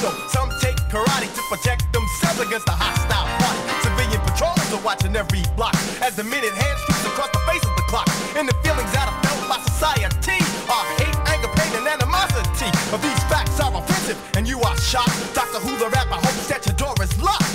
judo, some take karate to protect themselves against a hostile party. Civilian patrollers are watching every block as the minute hand streaks across the face of the clock. And the feelings that are felt by society are hate, anger, pain, and animosity. But these facts are offensive, and you are shocked. Dr. Who the rapper hopes that your door is locked.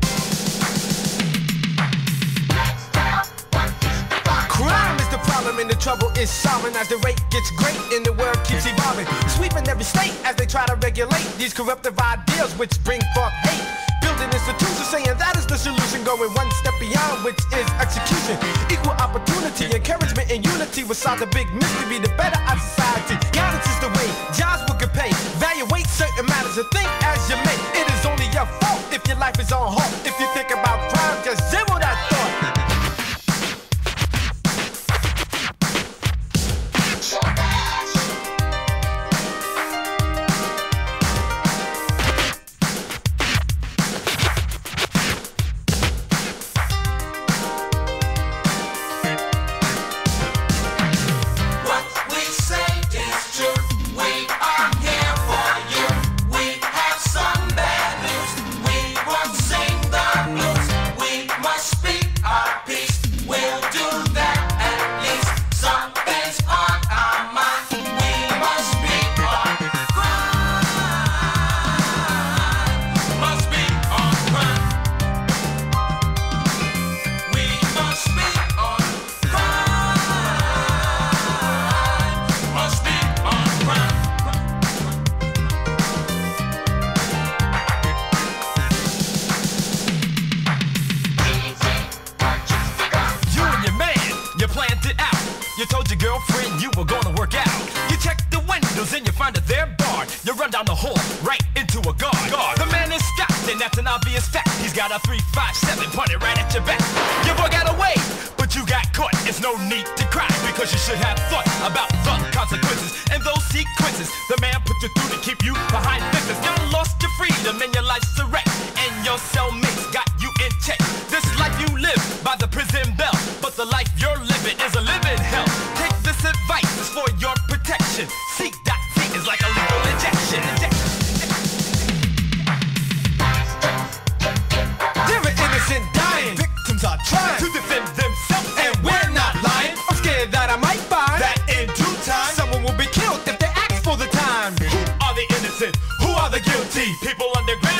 Crime is the problem and the trouble is solving as the rate gets great and the world keeps evolving. Sweeping every state as they try to regulate these corruptive ideas which bring forth hate. Building institutions saying that is the solution, going one step beyond which is execution. Equal opportunity, encouragement and unity will solve the big mystery, the better our society. Guidance is the way, jobs will get paid. Evaluate certain matters and think as you may. It is only your fault if your life is on hold. If you think about crime, just zero that thought. You told your girlfriend you were gonna work out. You check the windows and you find that they're barred. You run down the hall, right into a guard. The man is stopped and that's an obvious fact. He's got a 357 pointed right at your back. Your boy got away, but you got caught. It's no need to cry because you should have thought about the consequences and those sequences. The man put you through to keep you behind fences. You lost your freedom and your life's a wreck. And your cellmates got you in check. This life you live by the prison bell, but the life you're living is a living hell. Take this advice, it's for your protection. C.C is like a lethal injection. There are innocent dying, victims are trying to defend themselves, and we're not lying. I'm scared that I might find that in due time someone will be killed if they ask for the time. Who are the innocent? Who are the guilty? People underground